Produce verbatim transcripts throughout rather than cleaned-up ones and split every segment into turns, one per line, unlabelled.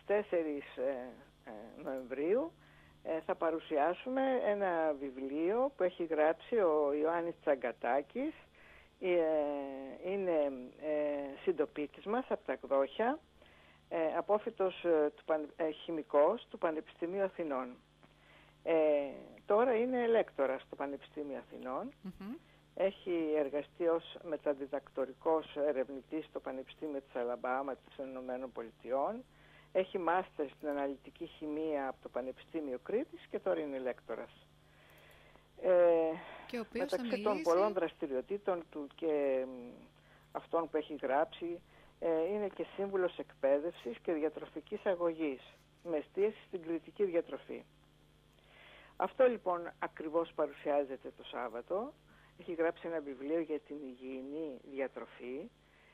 τέσσερις Νοεμβρίου θα παρουσιάσουμε ένα βιβλίο που έχει γράψει ο Ιωάννης Τσαγκατάκης. Είναι συντοπίτης μας από τα Εκδόχια, απόφοιτος του πανε, χημικός του Πανεπιστημίου Αθηνών. Ε, τώρα είναι λέκτορας στο Πανεπιστήμιο Αθηνών. Mm-hmm. Έχει εργαστεί ως μεταδιδακτορικός ερευνητής στο Πανεπιστήμιο της Αλαμπάμα των Ηνωμένων Πολιτειών. Έχει μάστερ στην αναλυτική χημεία από το Πανεπιστήμιο Κρήτης και τώρα είναι λέκτορας. Ε,
και ο
μεταξύ
μιλήσει...
των πολλών δραστηριοτήτων του και αυτών που έχει γράψει, ε, είναι και σύμβουλος εκπαίδευσης και διατροφικής αγωγής με εστίαση στην κριτική διατροφή. Αυτό λοιπόν ακριβώς παρουσιάζεται το Σάββατο. Έχει γράψει ένα βιβλίο για την υγιεινή διατροφή.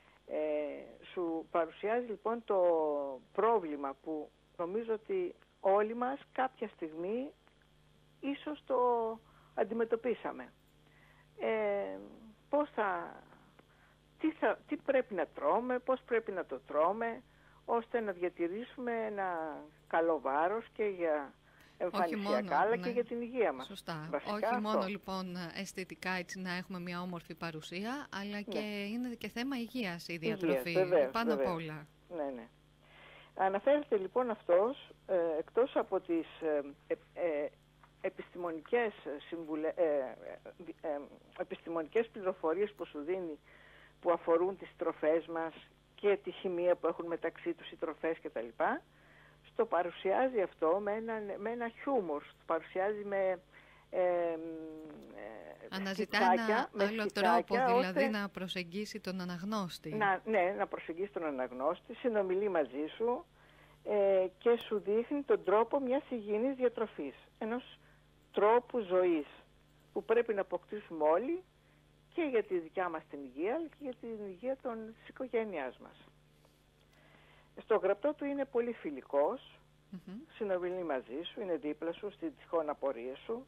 Ε, σου παρουσιάζει λοιπόν το πρόβλημα που νομίζω ότι όλοι μας κάποια στιγμή ίσως το αντιμετωπίσαμε. Ε, πώς θα, τι, θα, τι πρέπει να τρώμε, πώς πρέπει να το τρώμε, ώστε να διατηρήσουμε ένα καλό βάρος και για εμφανισιακά, αλλά ναι, και για την υγεία μας.
Σωστά.
Βασικά
Όχι
αυτό.
μόνο λοιπόν αισθητικά έτσι να έχουμε μια όμορφη παρουσία, αλλά και ναι, είναι και θέμα υγείας η διατροφή,
υγείας, βεβαίως,
πάνω
βεβαίως.
απ' όλα.
Ναι, ναι. Αναφέρεται λοιπόν αυτός, ε, εκτός από τις ε, ε, επιστημονικές, συμβουλε, ε, ε, ε, επιστημονικές πληροφορίες που σου δίνει, που αφορούν τις τροφές μας και τη χημεία που έχουν μεταξύ τους οι τροφές κτλ., το παρουσιάζει αυτό με ένα, με ένα χιούμορ, το παρουσιάζει με ε, ε,
αναζητά
σκιτσάκια,
ένα άλλο
σκιτσάκια,
τρόπο, δηλαδή
ώστε
να προσεγγίσει τον αναγνώστη.
Να, ναι, να προσεγγίσει τον αναγνώστη, συνομιλεί μαζί σου ε, και σου δείχνει τον τρόπο μιας υγιεινής διατροφής, ενός τρόπου ζωής που πρέπει να αποκτήσουμε όλοι και για τη δικιά μας την υγεία, αλλά και για την υγεία των, της οικογένειάς μας. Στο γραπτό του είναι πολύ φιλικός, mm-hmm. συνομιλεί μαζί σου, είναι δίπλα σου στις τυχόν απορίες σου.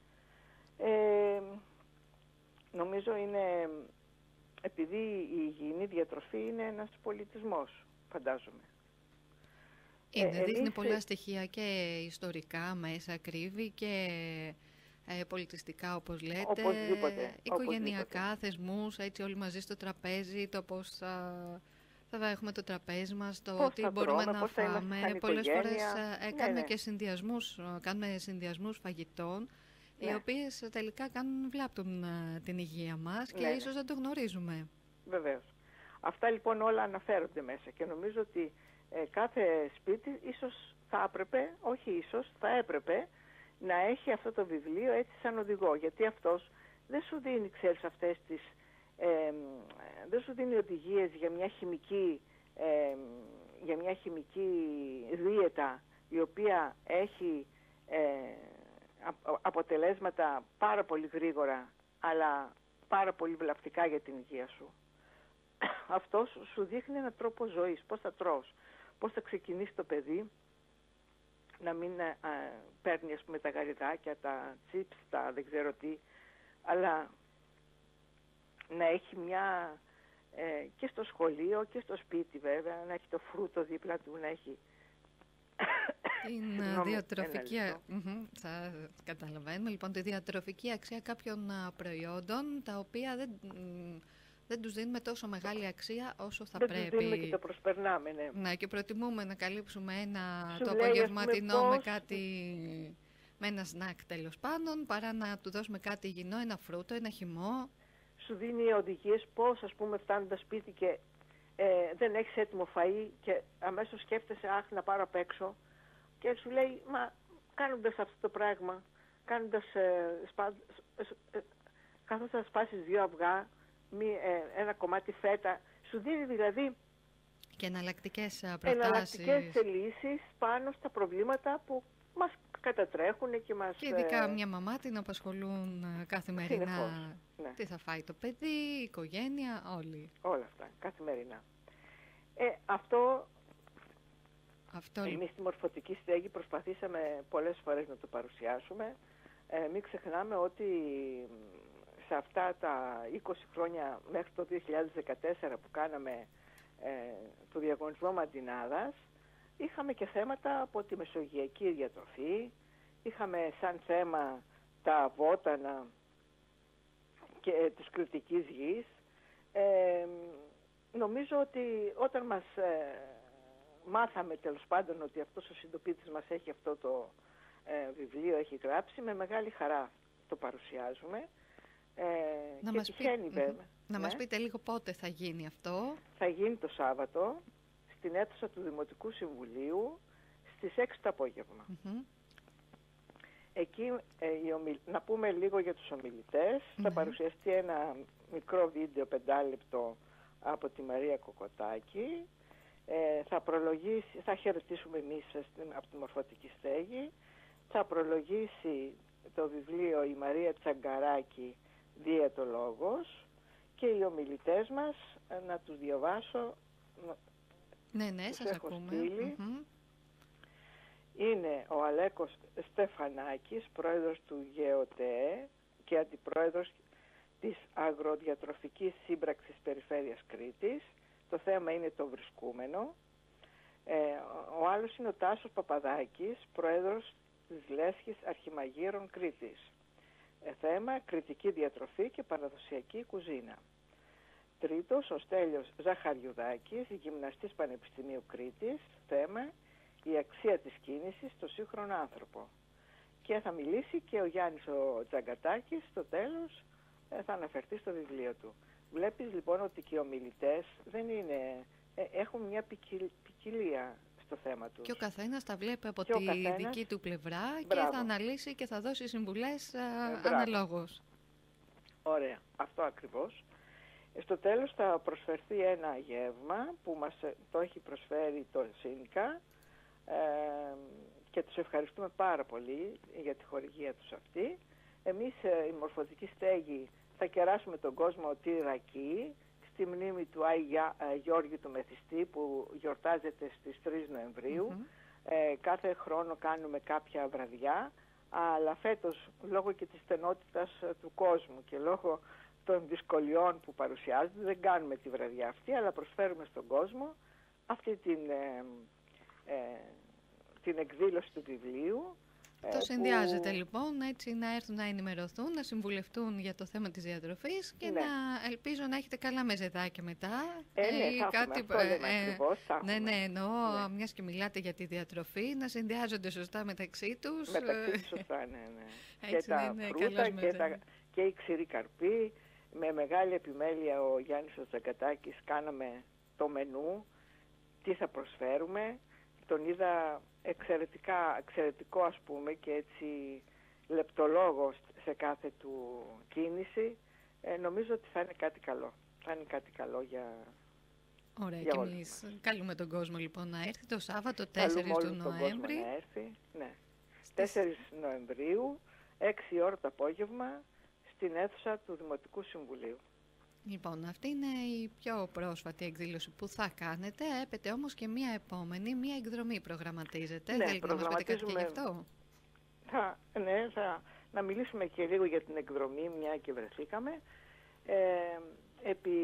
Ε, νομίζω είναι, επειδή η υγιεινή διατροφή είναι ένας πολιτισμός, φαντάζομαι.
Είναι,
ε,
δείχνει
εμείς...
πολλά στοιχεία και ιστορικά μέσα, κρύβει και ε, πολιτιστικά όπως λέτε,
οπωσδήποτε,
οικογενειακά,
οπωσδήποτε.
θεσμούς, έτσι όλοι μαζί στο τραπέζι, το πώς θα... θα έχουμε το τραπέζι μας, το
πώς
τι μπορούμε
τρώμε,
να φάμε. Πολλές φορές ε, κάνουμε
ναι, ναι.
και συνδυασμούς, κάνουμε συνδυασμούς φαγητών, ναι, οι οποίες τελικά κάνουν, βλάπτουν uh, την υγεία μας και ναι, ίσως δεν το γνωρίζουμε.
Βεβαίως. Αυτά λοιπόν όλα αναφέρονται μέσα και νομίζω ότι ε, κάθε σπίτι ίσως θα έπρεπε, όχι ίσως, θα έπρεπε να έχει αυτό το βιβλίο έτσι σαν οδηγό, γιατί αυτός δεν σου δίνει, ξέρεις, αυτές τις Ε, δεν σου δίνει οδηγίες για μια χημική ε, για μια χημική δίαιτα η οποία έχει ε, αποτελέσματα πάρα πολύ γρήγορα αλλά πάρα πολύ βλαπτικά για την υγεία σου. Αυτός σου δείχνει έναν τρόπο ζωής, πώς θα τρως, πώς θα ξεκινήσει το παιδί να μην ε, παίρνει, ας πούμε, τα γαριδάκια, τα τσίπς, τα δεν ξέρω τι, αλλά να έχει μια ε, και στο σχολείο και στο σπίτι βέβαια, να έχει το φρούτο δίπλα του, να έχει
την διατροφική mm-hmm, θα καταλαβαίνουμε λοιπόν τη διατροφική αξία κάποιων προϊόντων τα οποία δεν, δεν τους δίνουμε τόσο μεγάλη αξία όσο θα
δεν
πρέπει.
Δεν τους δίνουμε και το προσπερνάμε, ναι.
Ναι, και προτιμούμε να καλύψουμε ένα
Σου
το
λέει,
απογευματινό
πώς...
με κάτι, με ένα σνακ τέλος πάντων, παρά να του δώσουμε κάτι υγιεινό, ένα φρούτο, ένα χυμό.
Σου δίνει οδηγίες πώς, ας πούμε, φτάνοντας σπίτι και ε, δεν έχεις έτοιμο φαΐ και αμέσως σκέφτεσαι, αχ, να πάρω απ' έξω, και σου λέει, μα κάνοντας αυτό το πράγμα, κάνοντας ε, σπα, ε, καθώς θα σπάσεις δύο αυγά, μη, ε, ένα κομμάτι φέτα, σου δίνει δηλαδή
και εναλλακτικές προτάσεις,
εναλλακτικές λύσεις πάνω στα προβλήματα που μας κατατρέχουν και μας...
Και ειδικά μια μαμά την απασχολούν καθημερινά.
Συνεχώς, ναι.
Τι θα φάει το παιδί, η οικογένεια, όλοι.
Όλα αυτά, καθημερινά. Ε, αυτό...
Αυτό...
Εμείς στη Μορφωτική Στέγη προσπαθήσαμε πολλές φορές να το παρουσιάσουμε. Ε, μην ξεχνάμε ότι σε αυτά τα είκοσι χρόνια μέχρι το δύο χιλιάδες δεκατέσσερα που κάναμε ε, το διαγωνισμό Μαντινάδας, είχαμε και θέματα από τη μεσογειακή διατροφή, είχαμε σαν θέμα τα βότανα και ε, της κρητικής γης. Ε, νομίζω ότι όταν μας ε, μάθαμε τέλος πάντων ότι αυτός ο συντοπίτης μας έχει αυτό το ε, βιβλίο, έχει γράψει, με μεγάλη χαρά το παρουσιάζουμε. Ε,
να
και
μας
τυχαίνει
πει,
βέβαια.
Να
ναι.
μας πείτε λίγο πότε θα γίνει αυτό.
Θα γίνει το Σάββατο στην αίθουσα του Δημοτικού Συμβουλίου στις έξι το απόγευμα.
Mm-hmm.
Εκεί, ε, οι ομιλ... να πούμε λίγο για τους ομιλητές. Mm-hmm. Θα παρουσιαστεί ένα μικρό βίντεο πεντάλεπτο από τη Μαρία Κοκοτάκη. Ε, θα προλογίσει, θα χαιρετήσουμε εμείς από τη Μορφωτική Στέγη. Θα προλογίσει το βιβλίο η Μαρία Τσαγκαράκη, Διαιτολόγος, και οι ομιλητές μας, να τους διαβάσω.
Ναι, ναι, σας ακούμε. Mm-hmm.
Είναι ο Αλέκος Στεφανάκης, πρόεδρος του ΓΕΟΤΕ και αντιπρόεδρος της Αγροδιατροφικής Σύμπραξης Περιφέρειας Κρήτης. Το θέμα είναι το βρισκούμενο. Ε, ο άλλος είναι ο Τάσος Παπαδάκης, πρόεδρος της Λέσχης Αρχιμαγείρων Κρήτης. Ε, θέμα κρητική διατροφή και παραδοσιακή κουζίνα. Τρίτος, ο Στέλιος Ζαχαριουδάκης, γυμναστής Πανεπιστημίου Κρήτης. Θέμα η αξία της κίνησης στο σύγχρονο άνθρωπο. Και θα μιλήσει και ο Γιάννης ο Τζαγκατάκης, στο τέλος ε, θα αναφερθεί στο βιβλίο του. Βλέπεις λοιπόν ότι και οι ομιλητές δεν είναι, ε, έχουν μια ποικιλία στο θέμα τους.
Και ο καθένας τα βλέπει από
και
τη
καθένας...
δική του πλευρά.
Μπράβο.
Και θα αναλύσει και θα δώσει συμβουλές ε,
ε,
αναλόγως.
Ωραία, αυτό ακριβώς. Στο τέλος θα προσφερθεί ένα γεύμα που μας το έχει προσφέρει το ΣΥΝΚΑ ε, και τους ευχαριστούμε πάρα πολύ για τη χορηγία τους αυτή. Εμείς ε, η Μορφωτική Στέγη θα κεράσουμε τον κόσμο τη Ρακή στη μνήμη του Άγια ε, Γιώργη του Μεθιστή που γιορτάζεται στις τρεις Νοεμβρίου. Mm-hmm. Ε, κάθε χρόνο κάνουμε κάποια βραδιά, αλλά φέτος λόγω και της στενότητας του κόσμου και λόγω των δυσκολιών που παρουσιάζονται δεν κάνουμε τη βραδιά αυτή, αλλά προσφέρουμε στον κόσμο αυτή την, ε, ε, την εκδήλωση του βιβλίου.
Το συνδυάζεται που... λοιπόν έτσι να έρθουν να ενημερωθούν, να συμβουλευτούν για το θέμα της διατροφής και ναι. να ελπίζω να έχετε καλά μεζεδάκια μετά.
Ε, ναι, ε, θα κάτι, αυτό ε, λέμε ε, ακριβώς, θα
ναι, ναι, εννοώ ναι. μιας και μιλάτε για τη διατροφή, να συνδυάζονται σωστά μεταξύ τους.
Μεταξύ τους σωστά, ναι, ναι. Έτσι, και τα ναι, φρούτα και, τα, και η ξηρή καρπή. Με μεγάλη επιμέλεια ο Γιάννης ο Τζαγκατάκης κάναμε το μενού, τι θα προσφέρουμε. Τον είδα εξαιρετικά, εξαιρετικό ας πούμε και έτσι λεπτολόγο σε κάθε του κίνηση. Ε, νομίζω ότι θα είναι κάτι καλό. Θα είναι κάτι καλό για
Ωραία,
για
και εμείς καλούμε τον κόσμο λοιπόν να έρθει το Σάββατο τέσσερις του Νοέμβρη.
Να έρθει, ναι. Στις... τέσσερις Νοεμβρίου, έξι ώρα το απόγευμα, στην αίθουσα του Δημοτικού Συμβουλίου.
Λοιπόν, αυτή είναι η πιο πρόσφατη εκδήλωση που θα κάνετε. Έπεται όμως και μία επόμενη, μία εκδρομή προγραμματίζεται.
Ναι,
θέλετε να μας πείτε κάτι και γι' αυτό?
Θα, ναι, θα να μιλήσουμε και λίγο για την εκδρομή, μια και βρεθήκαμε. Ε, επί...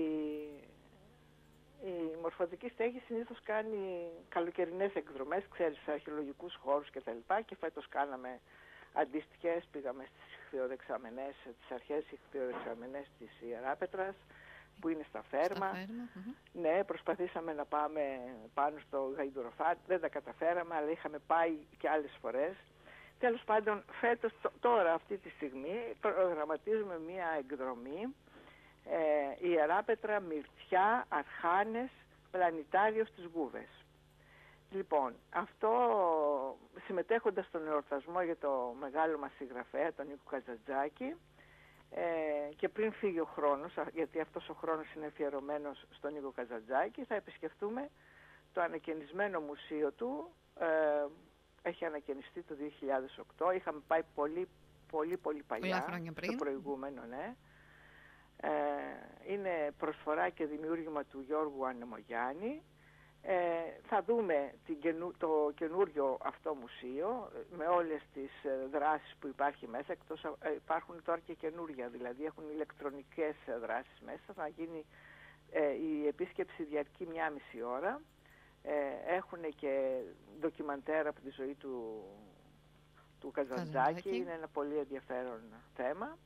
Η Μορφωτική Στέγη συνήθως κάνει καλοκαιρινές εκδρομές, ξέρεις, σε αρχαιολογικούς χώρους κτλ. Και, και φέτος κάναμε αντίστοιχες, πήγαμε στις ιχθυοδεξαμενές, τις αρχαίες ιχθυοδεξαμενές της Ιεράπετρας, που είναι στα Φέρμα.
Στα φέρμα uh-huh.
Ναι, προσπαθήσαμε να πάμε πάνω στο Γαϊντουροφάτι, δεν τα καταφέραμε, αλλά είχαμε πάει και άλλες φορές. Τέλος πάντων, φέτος, τώρα αυτή τη στιγμή, προγραμματίζουμε μία εκδρομή, ε, Ιεράπετρα, Μυρτιά, Αρχάνες, Πλανητάριο στις Γούβες. Λοιπόν, αυτό συμμετέχοντας στον εορτασμό για το μεγάλο μας συγγραφέα, τον Νίκο Καζαντζάκη, ε, και πριν φύγει ο χρόνος, γιατί αυτός ο χρόνος είναι αφιερωμένος στον Νίκο Καζαντζάκη, θα επισκεφτούμε το ανακαινισμένο μουσείο του. Ε, έχει ανακαινιστεί το δύο χιλιάδες οκτώ, είχαμε πάει πολύ πολύ πολύ παλιά, το προηγούμενο, ναι. Ε, είναι προσφορά και δημιούργημα του Γιώργου Ανεμογιάννη. Ε, θα δούμε την καινου, το καινούριο αυτό μουσείο με όλες τις δράσεις που υπάρχει μέσα, εκτός ε, υπάρχουν τώρα και καινούρια, δηλαδή έχουν ηλεκτρονικές δράσεις μέσα. Θα γίνει ε, η επίσκεψη διαρκεί μία μισή ώρα. Ε, έχουν και ντοκιμαντέρ από τη ζωή του, του Καζαντζάκη. Είναι ένα πολύ ενδιαφέρον θέμα.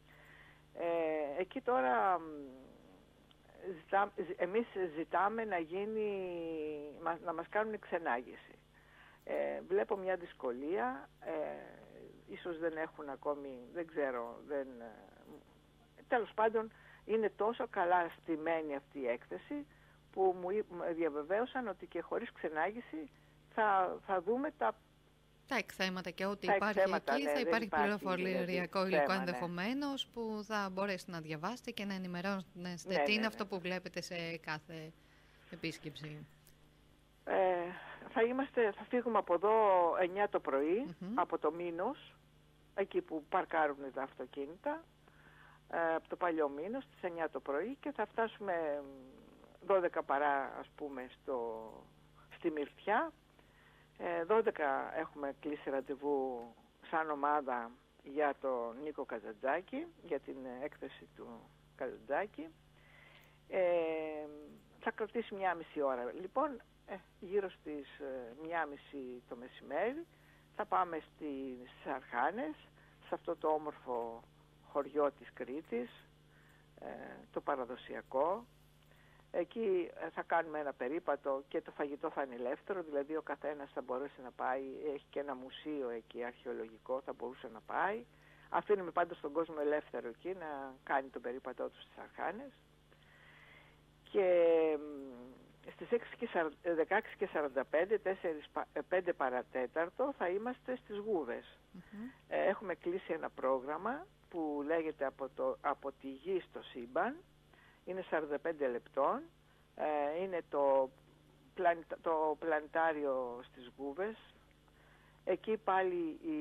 Ε, εκεί τώρα ζητά, εμείς ζητάμε να γίνει, να μας κάνουν ξενάγηση. Ε, βλέπω μια δυσκολία, ε, ίσως δεν έχουν ακόμη, δεν ξέρω, δεν, ε, τέλος πάντων είναι τόσο καλά στημένη αυτή η έκθεση που μου διαβεβαίωσαν ότι και χωρίς ξενάγηση θα, θα δούμε τα
τα εκθέματα και ό,τι υπάρχει εκθέματα, εκεί, ναι, θα υπάρχει πληροφοριακό υλικό θέμα, ενδεχομένως, ναι, που θα μπορέσετε να διαβάσετε και να ενημερώσετε ναι, τι ναι, είναι ναι, αυτό που βλέπετε σε κάθε επίσκεψη.
Ε, θα, είμαστε, θα φύγουμε από εδώ εννιά το πρωί, mm-hmm. από το Μήνος, εκεί που παρκάρουν τα αυτοκίνητα, ε, από το παλιό Μήνος, στις εννιά το πρωί και θα φτάσουμε δώδεκα παρά, ας πούμε, στο, στη Μυρτιά. δώδεκα έχουμε κλείσει ραντεβού σαν ομάδα για τον Νίκο Καζαντζάκη, για την έκθεση του Καζαντζάκη. Ε, θα κρατήσει μια μισή ώρα. Λοιπόν, ε, γύρω στις ε, μια μισή το μεσημέρι θα πάμε στις Αρχάνες, σε αυτό το όμορφο χωριό της Κρήτης, ε, το παραδοσιακό. Εκεί θα κάνουμε ένα περίπατο και το φαγητό θα είναι ελεύθερο, δηλαδή ο καθένας θα μπορέσει να πάει, έχει και ένα μουσείο εκεί αρχαιολογικό, θα μπορούσε να πάει. Αφήνουμε πάντως τον κόσμο ελεύθερο εκεί να κάνει τον περίπατό του στις Αρχάνες. Και στις δεκαέξι και σαράντα πέντε, πέντε παρατέταρτο θα είμαστε στις Γούβες. Mm-hmm. Έχουμε κλείσει ένα πρόγραμμα που λέγεται από, το, από τη γη στο σύμπαν. Είναι σαράντα πέντε λεπτών, ε, είναι το, πλανη, το πλανητάριο στις Γούβες. Εκεί πάλι η,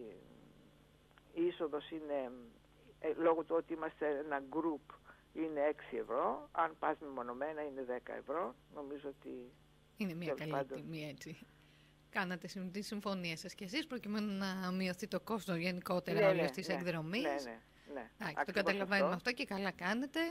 η είσοδος είναι, ε, λόγω του ότι είμαστε ένα group, είναι έξι ευρώ. Αν πας μεμονωμένα είναι δέκα ευρώ. Νομίζω ότι
είναι μια καλή πάντων τιμή έτσι. Κάνατε τις συμφωνίες σας και εσείς προκειμένου να μειωθεί το κόστος γενικότερα, ναι, όλες τις ναι, εκδρομής. Ναι, ναι, ναι. Ά, το καταλαβαίνουμε αυτό. αυτό και καλά κάνετε.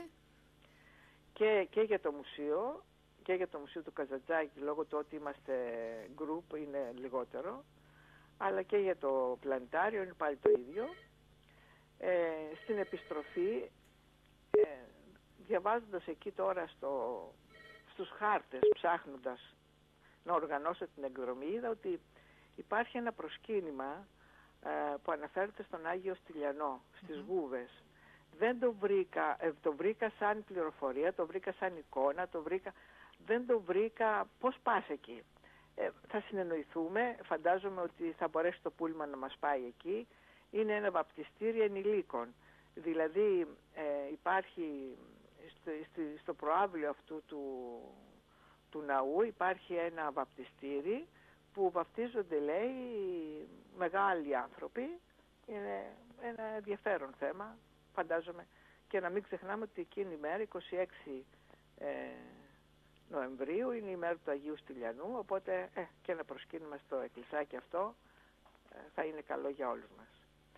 Και, και για το μουσείο, και για το μουσείο του Καζαντζάκη, λόγω του ότι είμαστε group είναι λιγότερο, αλλά και για το πλανητάριο είναι πάλι το ίδιο. Ε, στην επιστροφή, ε, διαβάζοντας εκεί τώρα στο, στους χάρτες, ψάχνοντας να οργανώσω την εκδρομή, είδα ότι υπάρχει ένα προσκύνημα ε, που αναφέρεται στον Άγιο Στυλιανό, στις mm-hmm. Γούβες. Δεν το βρήκα, ε, το βρήκα σαν πληροφορία, το βρήκα σαν εικόνα, το βρήκα, δεν το βρήκα πώς πας εκεί. Ε, θα συνεννοηθούμε, φαντάζομαι ότι θα μπορέσει το πούλμα να μας πάει εκεί. Είναι ένα βαπτιστήριο ενηλίκων. Δηλαδή ε, υπάρχει στο, στο, στο προάβλιο αυτού του, του ναού υπάρχει ένα βαπτιστήρι που βαπτίζονται, λέει, μεγάλοι άνθρωποι. Είναι ένα ενδιαφέρον θέμα, φαντάζομαι. Και να μην ξεχνάμε ότι εκείνη η μέρα, είκοσι έξι ε, Νοεμβρίου, είναι η μέρα του Αγίου Στυλιανού, οπότε ε, και ένα προσκύνημα στο εκκλησάκι αυτό ε, θα είναι καλό για όλους μας.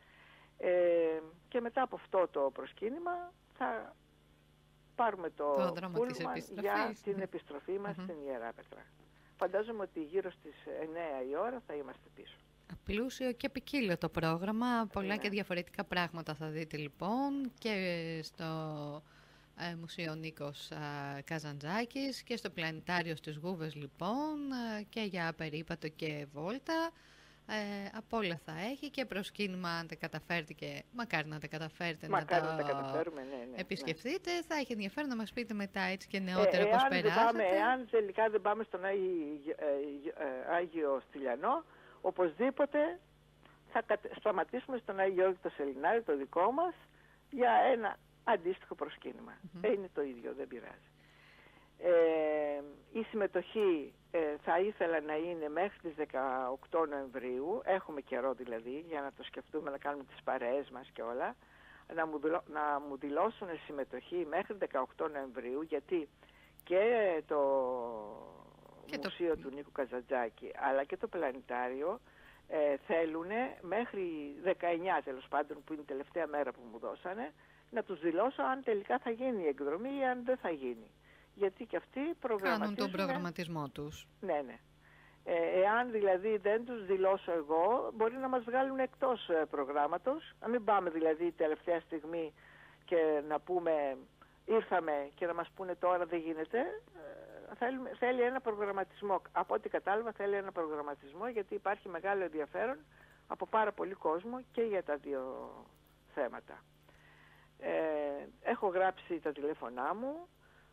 Ε, και μετά από αυτό το προσκύνημα θα πάρουμε το, το πούλμα για την επιστροφή μας mm-hmm. στην Ιερά Πέτρα. Φαντάζομαι ότι γύρω στις εννιά η ώρα θα είμαστε πίσω.
Πλούσιο και ποικίλιο το πρόγραμμα, πολλά yeah. και διαφορετικά πράγματα θα δείτε λοιπόν και στο ε, Μουσείο Νίκος ε, Καζαντζάκης και στο Πλανητάριο στις Γούβες λοιπόν ε, και για περίπατο και βόλτα. Ε, από όλα θα έχει και προσκύνημα αν τα καταφέρετε και μακάρι να τα καταφέρετε
μακάρι
να,
να τα καταφέρουμε, ναι, ναι,
επισκεφθείτε. Ναι. Θα έχει ενδιαφέρον να μας πείτε μετά έτσι και
ε,
νεότερα πώς περάσατε.
Εάν τελικά δεν πάμε στον Άγιο, ε, ε, Άγιο Στυλιανό, οπωσδήποτε θα σταματήσουμε στον Άγιο Γιώργο το Σελινάρι, το δικό μας, για ένα αντίστοιχο προσκύνημα. Mm-hmm. Ε, είναι το ίδιο, δεν πειράζει. Ε, η συμμετοχή ε, θα ήθελα να είναι μέχρι τις δεκαοκτώ Νοεμβρίου, έχουμε καιρό δηλαδή για να το σκεφτούμε, να κάνουμε τις παρέες μας και όλα, να μου, δηλώ, να μου δηλώσουν συμμετοχή μέχρι δεκαοκτώ Νοεμβρίου, γιατί και το και Μουσείο το... του Νίκου Καζαντζάκη αλλά και το Πλανητάριο ε, θέλουν μέχρι δεκαεννιά τέλος πάντων, που είναι η τελευταία μέρα που μου δώσανε, να τους δηλώσω αν τελικά θα γίνει η εκδρομή ή αν δεν θα γίνει. γιατί και αυτοί προγραμματίζουν.
Κάνουν τον προγραμματισμό τους.
Ναι, ναι. Ε, εάν δηλαδή δεν τους δηλώσω εγώ, μπορεί να μας βγάλουν εκτός ε, προγράμματος. Να μην πάμε δηλαδή τελευταία στιγμή και να πούμε ήρθαμε και να μας πούνε τώρα δεν γίνεται. Ε, θέλει, θέλει ένα προγραμματισμό. Από ό,τι κατάλαβα θέλει ένα προγραμματισμό, γιατί υπάρχει μεγάλο ενδιαφέρον από πάρα πολύ κόσμο και για τα δύο θέματα. Ε, έχω γράψει τα τηλέφωνά μου.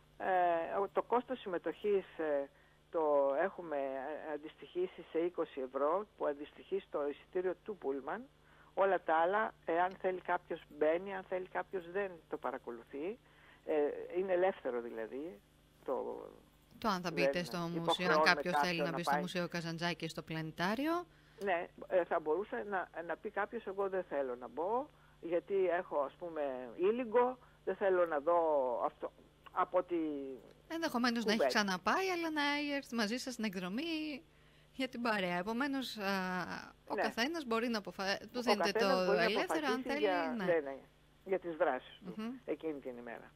Ε, το κόστος συμμετοχής ε, το έχουμε αντιστοιχίσει σε είκοσι ευρώ, που αντιστοιχεί στο εισιτήριο του Πούλμαν. Όλα τα άλλα, εάν θέλει κάποιος μπαίνει, αν θέλει κάποιος δεν το παρακολουθεί. Ε, είναι ελεύθερο δηλαδή. Το,
το αν θα μπείτε στο μουσείο, αν κάποιος θέλει να μπει στο Μουσείο Καζαντζάκη, στο πλανητάριο. Ναι,
θα μπορούσε να, να πει κάποιος εγώ δεν θέλω να μπω, γιατί έχω ας πούμε ήλιγκο, δεν θέλω να δω αυτό. Από ότι
ενδεχομένως να έχει ξαναπάει, αλλά να έρθει μαζί σας στην εκδρομή για την παρέα. Επομένως, α, ο ναι. καθένας μπορεί να αποφασίσει. Του δίνετε το ελεύθερο, αν θέλει.
Για,
ναι.
Ναι, ναι, για τις δράσεις του mm-hmm. εκείνη την ημέρα.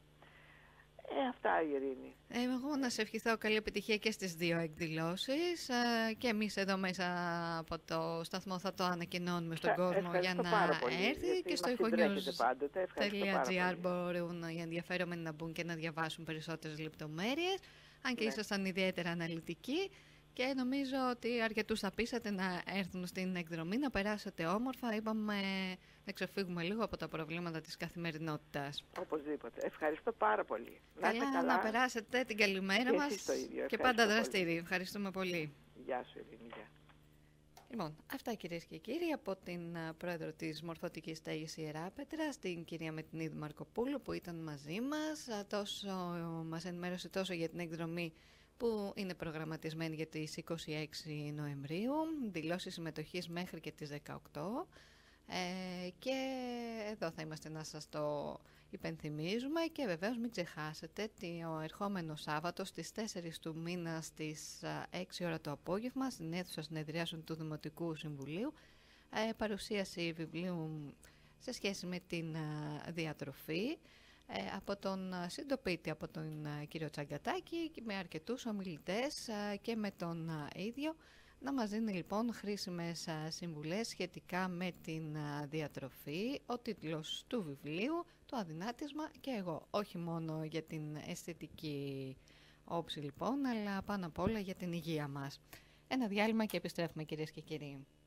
Ε, αυτά, η Ειρήνη.
Ε, εγώ να σε ευχηθώ καλή επιτυχία και στις δύο εκδηλώσεις. Ε, και εμείς εδώ μέσα από το σταθμό θα το ανακοινώνουμε στον κόσμο για να
πολύ,
έρθει. Και στο ηχονιούς.gr μπορούν οι ενδιαφέρομενοι να μπουν και να διαβάσουν περισσότερες λεπτομέρειες. Αν και ναι. ήσασταν ιδιαίτερα αναλυτικοί. Και νομίζω ότι αρκετούς θα πείσατε να έρθουν στην εκδρομή, να περάσετε όμορφα. Είπαμε να ξεφύγουμε λίγο από τα προβλήματα της καθημερινότητας.
Οπωσδήποτε. Ευχαριστώ πάρα πολύ.
Καλά, να, καλά. να περάσετε την καλημέρα
και
μας
και
πάντα δραστήριοι. Ευχαριστούμε πολύ.
Γεια σου, Ειρήνη. Γεια.
Λοιπόν, αυτά κυρίες και κύριοι από την πρόεδρο της Μορφωτικής Στέγης Ιεράπετρας, την κυρία Μετινίδη Μαρκοπούλου, που ήταν μαζί μας. Τόσο μας ενημέρωσε τόσο για την εκδρομή που είναι προγραμματισμένη για τις είκοσι έξι Νοεμβρίου, δηλώσεις συμμετοχής μέχρι και τις δεκαοκτώ, ε, και εδώ θα είμαστε να σας το υπενθυμίζουμε. Και βεβαίως μην ξεχάσετε το ερχόμενο Σάββατο στις τέσσερις του μήνα στις έξι ώρα το απόγευμα στην αίθουσα συνεδριάσεων του Δημοτικού Συμβουλίου, ε, παρουσίαση βιβλίου σε σχέση με την ε, διατροφή, Ε, από τον συντοπίτη, από τον uh, κύριο Τσαγκατάκη, με αρκετούς ομιλητές uh, και με τον uh, ίδιο, να μας δίνει λοιπόν χρήσιμες uh, συμβουλές σχετικά με την uh, διατροφή. Ο τίτλος του βιβλίου, το αδυνάτισμα και εγώ, όχι μόνο για την αισθητική όψη λοιπόν, αλλά πάνω απ' όλα για την υγεία μας. Ένα διάλειμμα και επιστρέφουμε κυρίες και κύριοι.